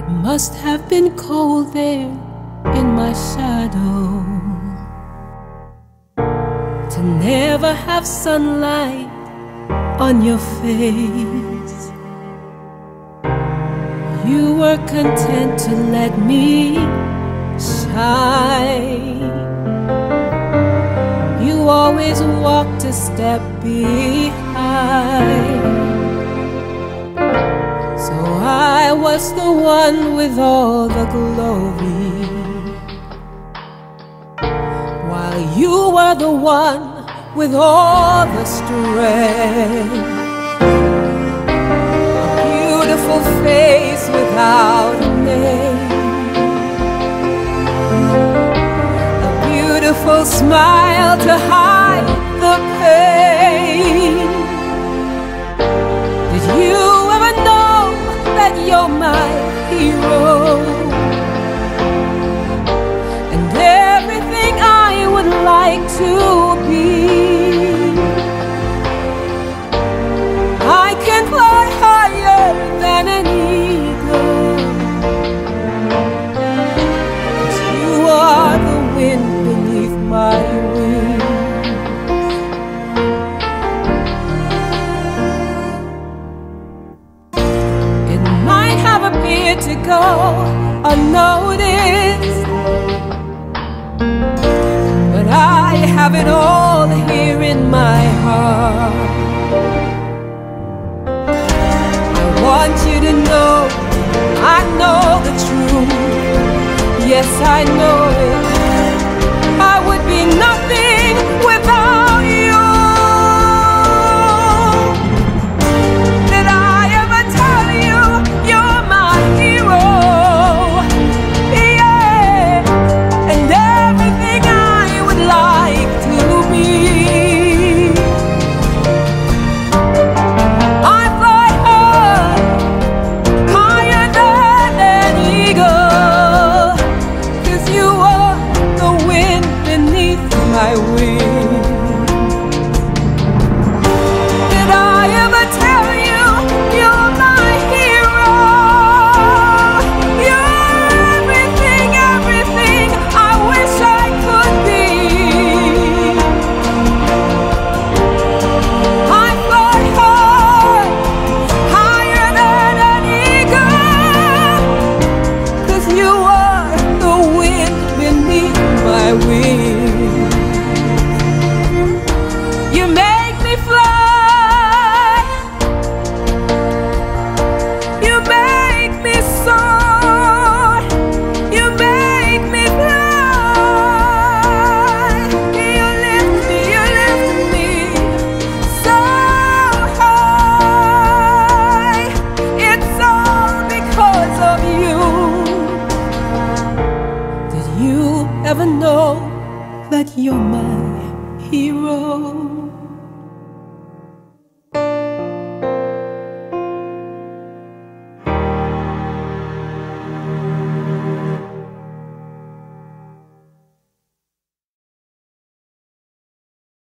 It must have been cold there in my shadow to never have sunlight on your face. You were content to let me shine. You always walked a step behind. So I was the one with all the glory, while you were the one with all the strength. A beautiful face without a name, a beautiful smile to hide the pain. Did you ever know that you're my hero, and everything I would like to be? I can fly higher than an eagle, 'cause you are the wind beneath my wings. It might have appeared to go unnoticed, but I have it all here in my heart. I want you to know I know the truth. Yes, I know it.